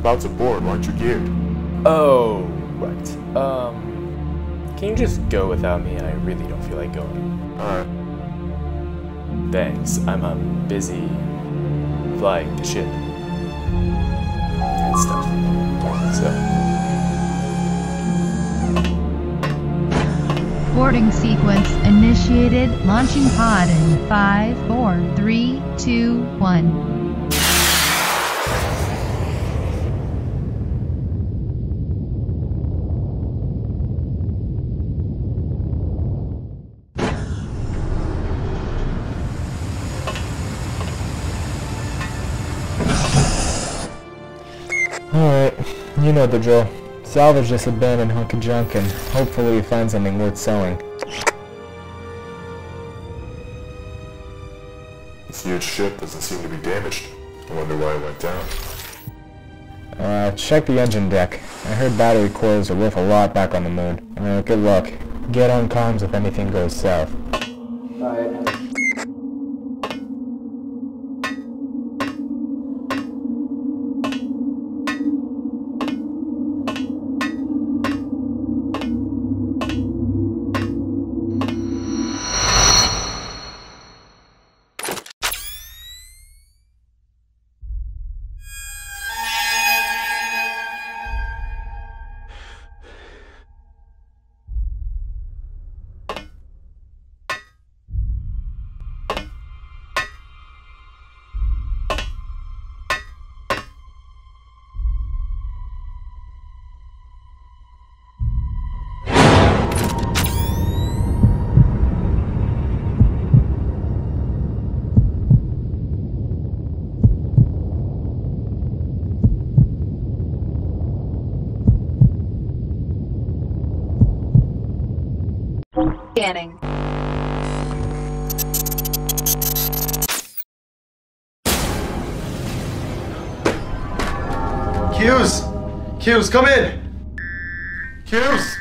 About to board, aren't you geared? Oh, right. Can you just go without me? I really don't feel like going. Alright. Thanks. I'm busy flying the ship and stuff. So. Boarding sequence initiated. Launching pod in 5, 4, 3, 2, 1. Alright, you know the drill. Salvage this abandoned hunk of junk and hopefully we find something worth selling. This huge ship doesn't seem to be damaged. I wonder why it went down. Check the engine deck. I heard battery coils are worth a lot back on the moon. Good luck. Get on comms if anything goes south. Alright. Scanning. Q's! Q's, come in! Q's!